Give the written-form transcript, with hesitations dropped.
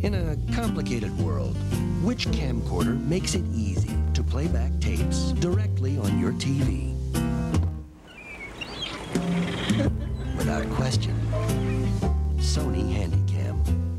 In a complicated world, which camcorder makes it easy to play back tapes directly on your TV? Without a question, Sony Handycam.